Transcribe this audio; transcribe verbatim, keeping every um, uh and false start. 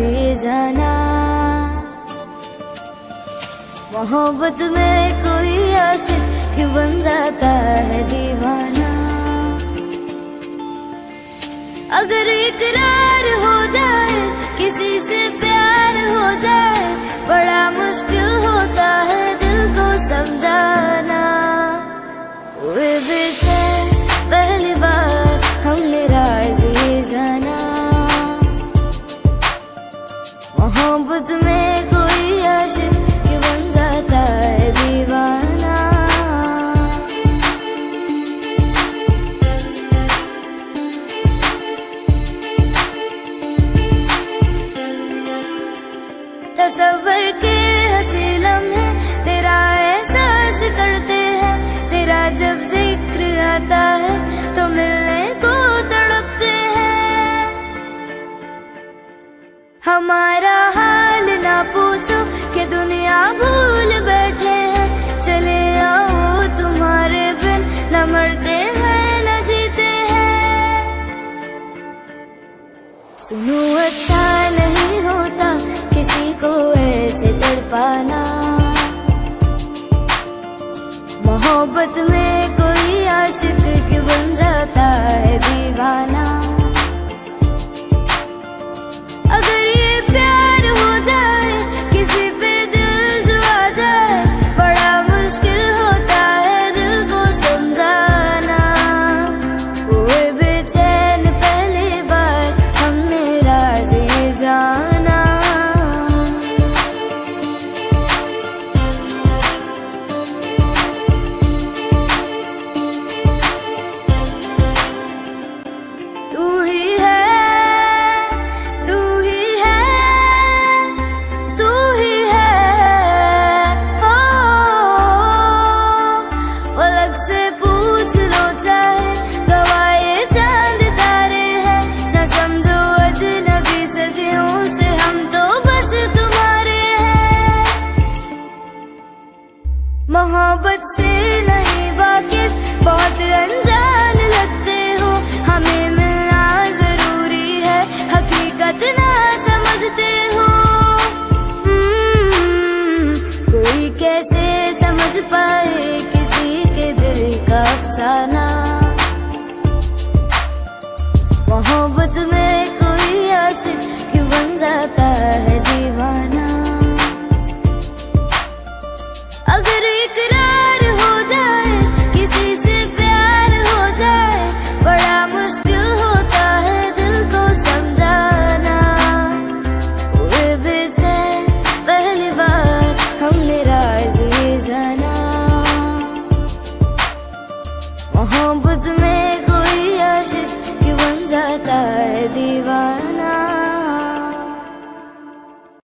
ये जाना, मोहब्बत में कोई आशिक क्यों बन जाता है दीवाना। अगर इकरार हो जाए, किसी से प्यार हो जाए, बड़ा मुश्किल होता है दिल को समझाना। हुए बेचैन पहली बार हमने राज ये जाना, मोहब्बत में कोई आशिक क्यों बन जाता है दीवाना। तसव्वुर के हंसी लम्हे तेरा एहसास करते हैं, तेरा जब जिक्र आता है तो मिलने को तड़पते हैं। हमारा हाल ना पूछो कि दुनिया भूल बैठे हैं, चले आओ तुम्हारे बिन न मरते हैं न जीते हैं। सुनो अच्छा नहीं होता किसी को ऐसे तड़पाना, मोहब्बत में कोई आशिक क्यों बन जाता है दीवाना। अगर ये प्यार हो जाए, किसी पे दिल जो आ जाए, बड़ा मुश्किल होता है दिल को समझाना। हुए बेचैन पहली बार हमने राज ये जाना, मोहब्बत से नहीं वाकिफ बहुत अनजान लगते हो। हमें मिलना जरूरी है, हकीकत ना समझते हो। कोई कैसे समझ पाए किसी के दिल का अफसाना, मोहब्बत में कोई आशिक क्यों बन जाता है दीवाना। अगर इकरार हो जाए, किसी से प्यार हो जाए, बड़ा मुश्किल होता है दिल को समझाना। हुए बेचैन पहली बार हमने राज ये जाना, मोहब्बत में कोई आशिक क्यों बन जाता